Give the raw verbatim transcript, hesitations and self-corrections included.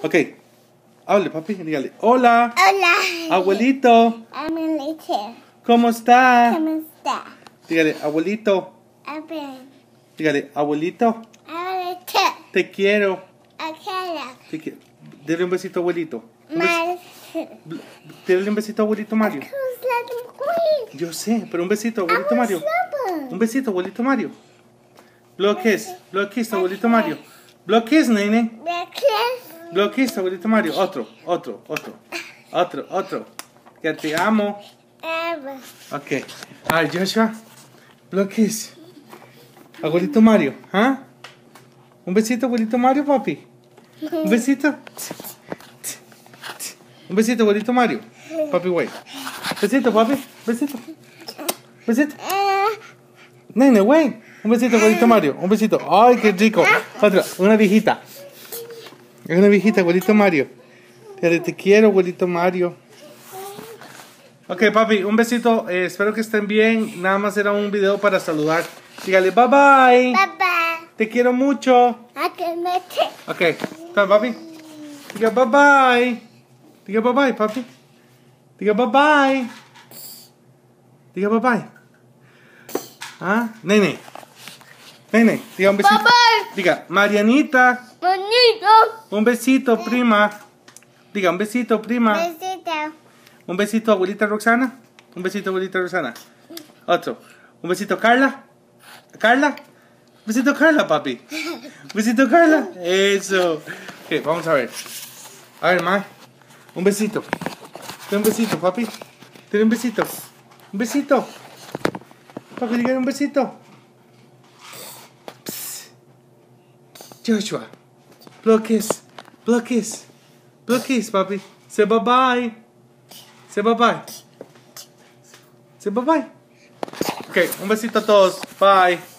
Ok. Hable, papi. Dígale. Hola. Hola. Abuelito. Abuelito. ¿Cómo está? ¿Cómo está? Dígale, abuelito. Abuelito. Dígale, abuelito. Abuelito. Te quiero. Acá. Te quiero. Dele un besito, abuelito. Un Mal. bes- Dele un besito, abuelito Mario. Yo sé, pero un besito, abuelito Mario. Un besito, abuelito Mario. Bloques. Bloques, abuelito Mario. Bloques, nene. Bloques, abuelito Mario. Otro, otro, otro. Otro, otro. Que te amo. Ok. A ver, Joshua. Bloques. Abuelito Mario. ¿Ah? Un besito, abuelito Mario, papi. Un besito. Un besito, abuelito Mario. Papi, güey. Besito, papi. Besito. Besito. Nene, güey. Un besito, abuelito Mario. Un besito. Ay, qué rico. Otra. Una viejita. Una viejita, abuelito Mario. Te quiero, abuelito Mario. Ok, papi, un besito. Eh, espero que estén bien. Nada más era un video para saludar. Dígale, bye bye. Bye bye. Te quiero mucho. Ok, está, papi. Diga bye bye. Diga bye bye, papi. Diga bye bye. Diga bye bye. Ah, nene. Nene, diga un besito. Bye bye. Diga, Marianita. Bonito. Un besito, prima. Diga, un besito, prima. Besito. Un besito, abuelita Roxana. Un besito, abuelita Roxana. Otro. Un besito, Carla. Carla. Un besito, Carla, papi. Un besito, Carla. Eso. Ok, vamos a ver. A ver, ma. Un besito. Ten un besito, papi. Ten un besito. Un besito. Papi, dígale un besito. Psst. Joshua. Bloques. Bloques. Bloques, papi. Say bye bye. Say bye bye. Say bye bye. Ok, un besito a todos. Bye.